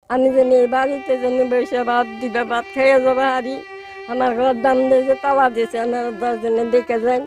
আমি যেন এই বাড়িতে যেন বসে ভাত দিবে, ভাত খেয়ে যাবে হারি। আমার ঘর দাম দিয়ে যে তালা দিয়েছে, আমার দশজনে দেখে যান।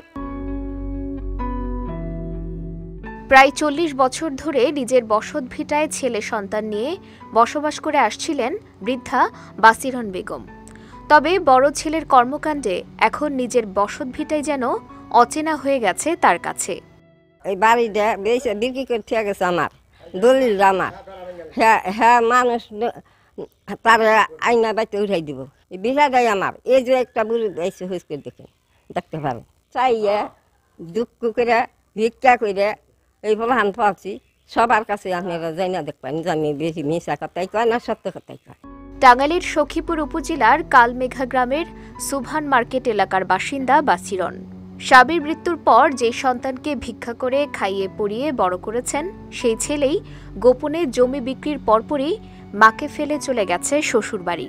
প্রায় 40 বছর ধরে নিজের বসত ভিটায় ছেলে সন্তান নিয়ে বসবাস করে আসছিলেন বৃদ্ধা বাসিরন বেগম। তবে বড় ছেলের কর্মকাণ্ডে এখন নিজের বসত ভিটায় যেন অচেনা হয়ে গেছে তার কাছে। এই বাড়িটা বেশি বিক্রি করতে গেছে আমার, দলিল আমার। হ্যাঁ মানুষ তার আইনা বাইতে উঠাই দিব, এই বিষয়টাই আমার। এই যে একটা বুড়ি এসে হুস করে দেখতে পারো, চাইয়া দুঃখ করে ভিক্ষা করে এই বলে হান পাচ্ছি। সবার কাছে আপনারা যাই না দেখবেন, জানি বেশি মিশা কথাই কয় না সত্য কথাই কয়। টাঙ্গাইলের সখীপুর উপজেলার কালমেঘা গ্রামের সুবহান মার্কেট এলাকার বাসিন্দা বাসিরন। স্বামীর মৃত্যুর পর যে সন্তানকে ভিক্ষা করে খাইয়ে পড়িয়ে বড় করেছেন, সেই ছেলেই গোপনে জমি বিক্রির পরপরই মাকে ফেলে চলে গেছে শ্বশুরবাড়ি।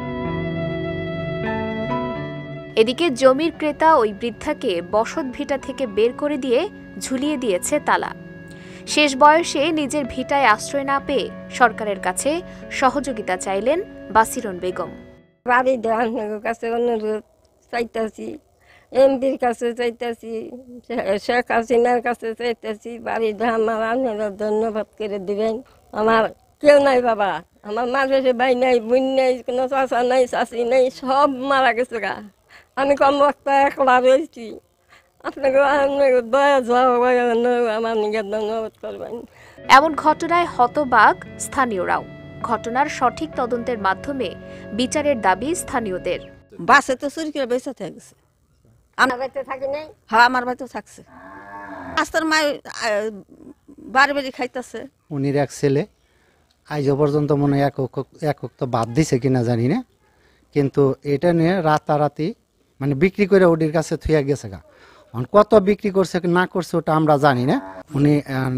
এদিকে জমির ক্রেতা ওই বৃদ্ধাকে বসত ভিটা থেকে বের করে দিয়ে ঝুলিয়ে দিয়েছে তালা। শেষ বয়সে নিজের ভিটায় আশ্রয় না পেয়ে সরকারের কাছে সহযোগিতা চাইলেন বাসিরন বেগম। বাড়ির কাছে অনুরোধ চাইতেছি, এমপির কাছে চাইতেছি, শেখ হাসিনার কাছে চাইতেছি, বাড়িটা আমার আপনারা ধন্যবাদ করে দিবেন। আমার কেউ নাই বাবা, আমার মাঝে ভাই নাই, বোন নাই, কোনো চাচা নাই, চাচি নাই, সব মারা গেছে গা। আমি কম একটা একলা রয়েছি। আপনাকে দয়া আমার নিজের ধন্যবাদ করবেন। এমন ঘটনায় হতবাক স্থানীয়রাও। ঘটনার সঠিক তদন্তের মাধ্যমে বিচারের দাবি স্থানীয়দের। বাসে তো চুরি করে বেঁচে গেছে, আমার বাড়িতে থাকি নাই। হ্যাঁ আমার বাড়িতে থাকছে, আস্তার মায় বাড়ি বাড়ি খাইতেছে। উনির এক ছেলে আজ পর্যন্ত মনে হয় একক তো বাদ দিছে কিনা জানি না, কিন্তু এটা নিয়ে রাতারাতি মানে বিক্রি করে ওটির কাছে থুয়া গেছে গা। কত বিক্রি করছে না করছে ওটা আমরা জানি না। উনি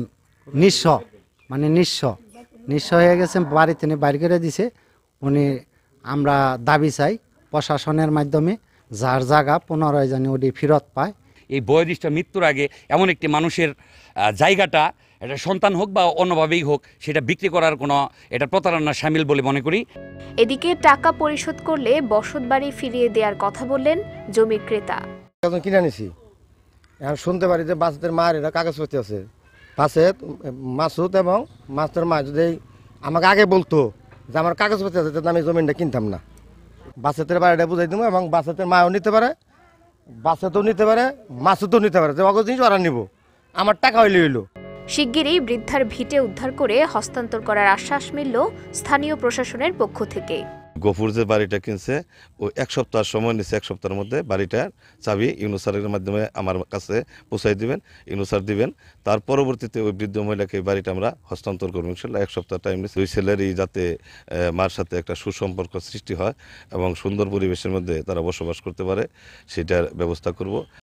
নিঃস্ব হয়ে গেছে, বাড়িতে বাইর করে দিছে। উনি আমরা দাবি চাই প্রশাসনের মাধ্যমে যার জায়গা পুনরায় জানি ওটি ফেরত পায়। এই বয়োজ্যেষ্ঠ মৃত্যুর আগে এমন একটি মানুষের জায়গাটা, এটা সন্তান হোক বা অন্যভাবেই হোক, সেটা বিক্রি করার কোনো এটা প্রতারণা শামিল বলে মনে করি। এদিকে টাকা পরিশোধ করলে বসত বাড়ি ফিরিয়ে দেওয়ার কথা বললেন জমির ক্রেতা। কিনে নিছি, এখন শুনতে পারি যে বাচ্চাদের মায়ের এরা কাগজপত্র আছে পাশে। মাসুদ এবং মাস্টার মা যদি আমাকে আগে বলতো যে আমার কাগজপত্র আছে, তাহলে আমি জমিনটা কিনতাম না। বাচ্চাদের বাড়িটা বুঝাই দেবো, এবং বাচ্চাদের মাও নিতে পারে, বাচ্চাতেও নিতে পারে, মাসুদও নিতে পারে, যে অগজ জিনিস ওরা নিব, আমার টাকা হইলো। শিগগিরই বৃদ্ধার ভিটে উদ্ধার করে হস্তান্তর করার আশ্বাস মিলল স্থানীয় প্রশাসনের পক্ষ থেকে। গফুর যে বাড়িটা কিনছে ও 1 সপ্তাহ সময় নিচ্ছে, 1 সপ্তাহের মধ্যে বাড়িটার চাবি ইউনুসারের মাধ্যমে আমার কাছে পৌঁছাই দিবেন, ইউনুসার দিবেন। তার পরবর্তীতে ওই বৃদ্ধ মহিলাকে বাড়িটা আমরা হস্তান্তর করবো ইনশাল্লাহ। 1 সপ্তাহ টাইম নিচ্ছে। ওই ছেলেরই যাতে মার সাথে একটা সুসম্পর্ক সৃষ্টি হয় এবং সুন্দর পরিবেশের মধ্যে তারা বসবাস করতে পারে, সেটার ব্যবস্থা করব।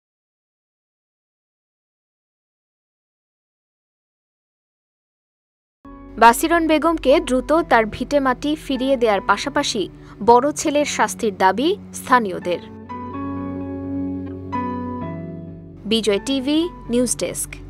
বাসিরন বেগমকে দ্রুত তার ভিটে মাটি ফিরিয়ে দেওয়ার পাশাপাশি বড় ছেলের শাস্তির দাবি স্থানীয়দের। Bijoy TV news desk.